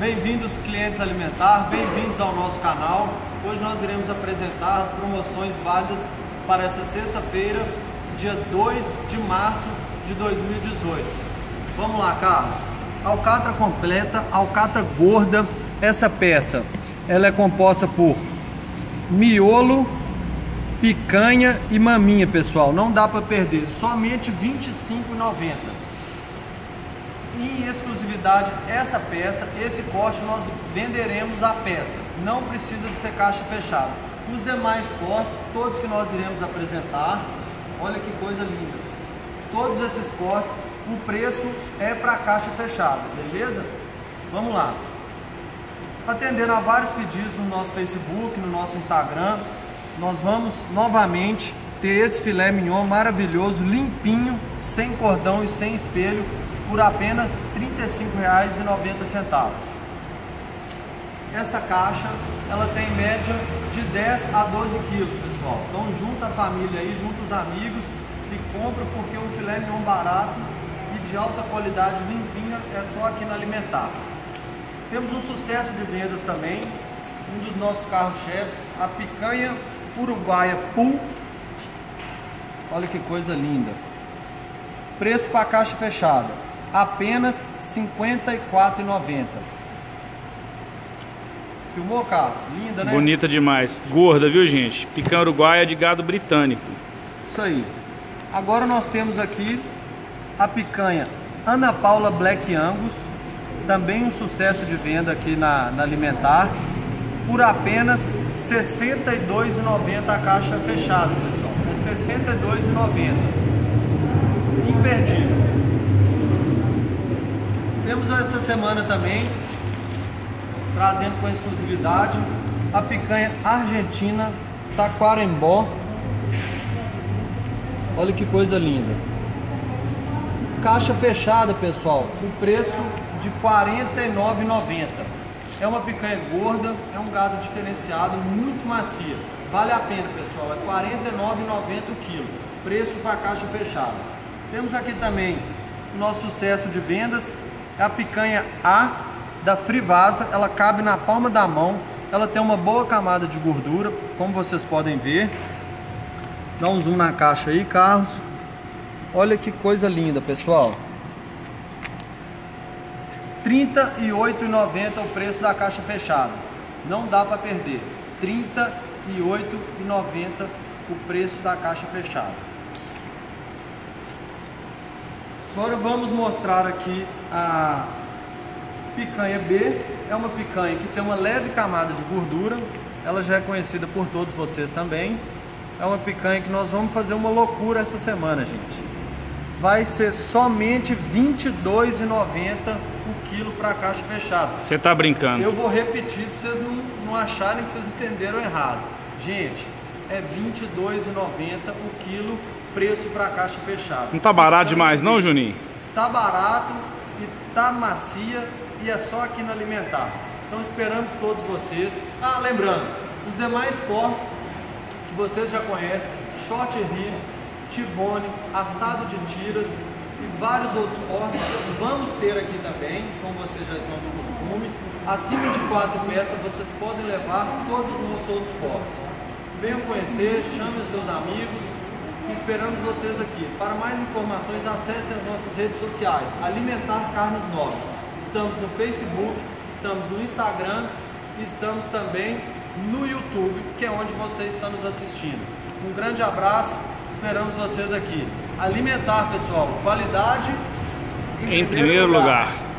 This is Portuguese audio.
Bem-vindos, clientes alimentar, bem-vindos ao nosso canal. Hoje nós iremos apresentar as promoções válidas para essa sexta-feira, dia 2 de março de 2018. Vamos lá, Carlos. Alcatra completa, alcatra gorda. Essa peça, ela é composta por miolo, picanha e maminha, pessoal. Não dá para perder, somente R$ 25,90. Em exclusividade, essa peça, esse corte, nós venderemos a peça. Não precisa de ser caixa fechada. Os demais cortes, todos que nós iremos apresentar, olha que coisa linda. Todos esses cortes, o preço é para caixa fechada, beleza? Vamos lá. Atendendo a vários pedidos no nosso Facebook, no nosso Instagram, nós vamos novamente ter esse filé mignon maravilhoso, limpinho, sem cordão e sem espelho, por apenas R$ 35,90. Essa caixa, ela tem média de 10 a 12 quilos, pessoal. Então junta a família aí, junta os amigos e compra, porque um filé mignon barato e de alta qualidade, limpinha, é só aqui na Alimentar. Temos um sucesso de vendas também, um dos nossos carros-chefes, a picanha uruguaia Pool. Olha que coisa linda. Preço para caixa fechada, apenas R$ 54,90. Filmou, Carlos? Linda, né? Bonita demais. Gorda, viu, gente? Picanha uruguaia de gado britânico. Isso aí. Agora nós temos aqui a picanha Ana Paula Black Angus, também um sucesso de venda aqui na Alimentar, por apenas R$ 62,90 a caixa fechada, pessoal. É R$ 62,90. Imperdível. Temos essa semana também, trazendo com exclusividade, a picanha argentina Tacuarembó. Olha que coisa linda. Caixa fechada, pessoal, o preço de R$ 49,90. É uma picanha gorda, é um gado diferenciado, muito macia. Vale a pena, pessoal, é R$ 49,90 o quilo. Preço para caixa fechada. Temos aqui também o nosso sucesso de vendas, é a picanha A da Frivasa. Ela cabe na palma da mão, ela tem uma boa camada de gordura, como vocês podem ver. Dá um zoom na caixa aí, Carlos. Olha que coisa linda, pessoal. R$ 38,90 o preço da caixa fechada. Não dá para perder. R$ 38,90 o preço da caixa fechada. Agora vamos mostrar aqui a picanha B. É uma picanha que tem uma leve camada de gordura. Ela já é conhecida por todos vocês também. É uma picanha que nós vamos fazer uma loucura essa semana, gente. Vai ser somente R$ 22,90 o quilo para caixa fechada. Você tá brincando? Eu vou repetir para vocês não acharem que vocês entenderam errado. Gente, é R$ 22,90 o quilo, preço para caixa fechada. Não tá barato demais não, Juninho? Tá barato e tá macia, e é só aqui na Alimentar. Então esperamos todos vocês. Lembrando, os demais cortes que vocês já conhecem, short ribs, T-bone, assado de tiras e vários outros cortes, vamos ter aqui também, como vocês já estão de costume. Acima de 4 peças vocês podem levar todos os nossos outros cortes. Venham conhecer, chamem seus amigos e esperamos vocês aqui. Para mais informações, acessem as nossas redes sociais, Alimentar Carnes Nobres. Estamos no Facebook, estamos no Instagram e estamos também no YouTube, que é onde você está nos assistindo. Um grande abraço, esperamos vocês aqui. Alimentar, pessoal, qualidade em primeiro lugar.